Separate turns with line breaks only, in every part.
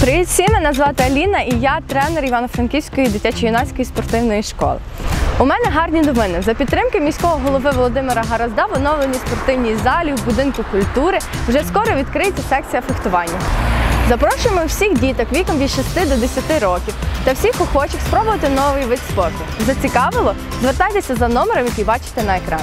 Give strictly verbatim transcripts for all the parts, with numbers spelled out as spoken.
Привіт всім, мене звати Аліна і я тренер Івано-Франківської дитячо-юнацької спортивної школи. У мене гарні новини. За підтримки міського голови Володимира Гаразда в оновленій спортивній залі в будинку культури вже скоро відкриється секція фехтування. Запрошуємо всіх діток віком від шести до десяти років та всіх охочих спробувати новий вид спорту. Зацікавило? Звертайтеся за номером, який бачите на екрані.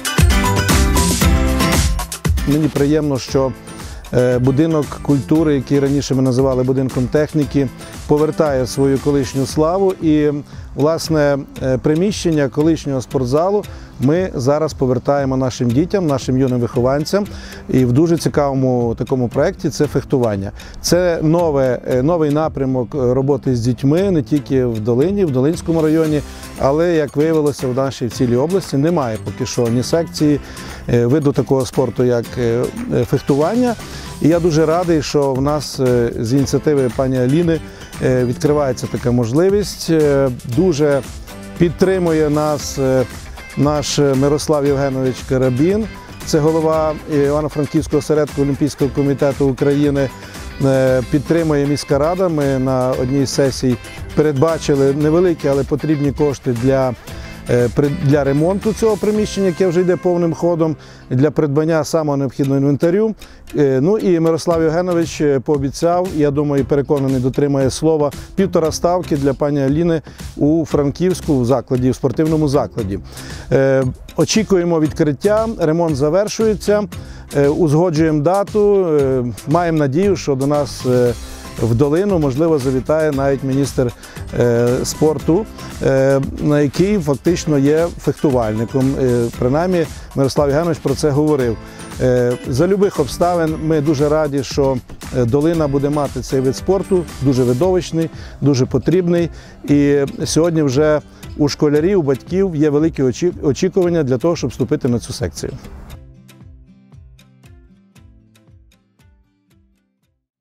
Мені приємно, що будинок культури, який раніше ми називали будинком техніки, повертає свою колишню славу і, власне, приміщення колишнього спортзалу ми зараз повертаємо нашим дітям, нашим юним вихованцям. І в дуже цікавому такому проєкті – це фехтування. Це нове, новий напрямок роботи з дітьми не тільки в Долині, в Долинському районі, але, як виявилося, в нашій в цілій області немає поки що ні секції виду такого спорту, як фехтування. І я дуже радий, що в нас з ініціативи пані Аліни відкривається така можливість. Дуже підтримує нас наш Мирослав Євгенович Карабін, це голова Івано-Франківського осередку Олімпійського комітету України. Підтримує міська рада. Ми на одній з сесій передбачили невеликі, але потрібні кошти для для ремонту цього приміщення, яке вже йде повним ходом, для придбання самого необхідного інвентарю. Ну і Мирослав Євгенович пообіцяв, я думаю, переконаний, дотримає слова, півтора ставки для пані Аліни у Франківську в закладі, в спортивному закладі. Очікуємо відкриття, ремонт завершується, узгоджуємо дату, маємо надію, що до нас в Долину, можливо, завітає навіть міністр е, спорту, е, на який фактично є фехтувальником. Е, принаймні, Мирослав Євгенович про це говорив. Е, за любих обставин ми дуже раді, що Долина буде мати цей вид спорту, дуже видовищний, дуже потрібний. І сьогодні вже у школярів, у батьків є великі очікування для того, щоб вступити на цю секцію.